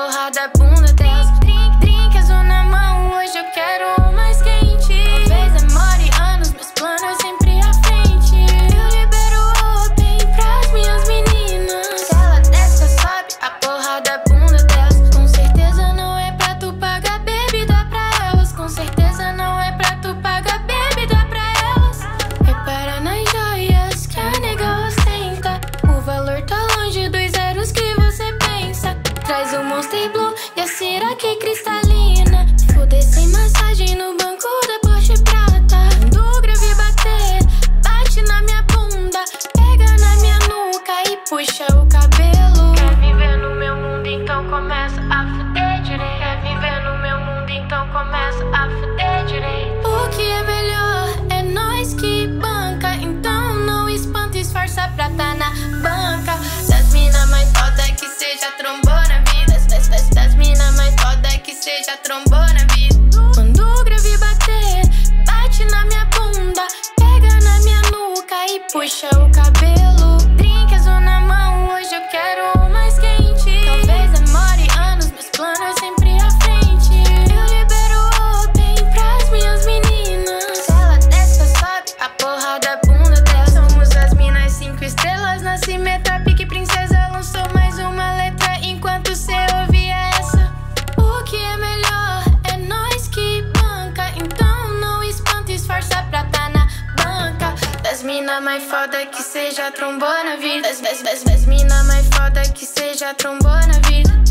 porra da bunda delas. Drink azul na mão, hoje eu quero o mais quente. Talvez demore anos, meus planos sempre à frente. Eu libero o open pras minhas meninas. Se ela desce ou sobe, a porra da bunda delas. Com certeza não é pra tu pagar bebida pra elas. Com certeza não é pra tu pagar bebida pra elas. Repara nas joias que a nega ostenta. O valor tá longe dos zeros que você pensa. Traz o Monster Blue e a cera que cristalina. Fuder sem massagem no banco da Porsche prata. Quando o grave bater, bate na minha bunda, pega na minha nuca e puxa o cabelo. Quer viver no meu mundo, então começa a fuder direito. Quer viver no meu mundo, então começa a fuder direito. O que é melhor é nós que banca. Então não espanta, esforça pra tá na banca. Das mina mais foda que seja trombou na vida. Das mina mais foda que seja trombou na vida. Quando o grave bater, bate na minha bunda, pega na minha nuca e puxa o cabelo. Drink azul na mão, hoje eu quero o mais quente. Talvez demore anos, meus planos sempre à frente. Eu libero o open pras minhas meninas. Se ela desce ou sobe, a porra da bunda dela. Somos as minas 5 estrelas, nascimento, pique princesa. Lançou mais uma letra enquanto cê ouvia essa. O que é melhor é nós que banca. Então não espanta, esforça pra tá na banca. Das mina mais foda que seja trombou na vida. Das mina mais foda que seja trombou na vida.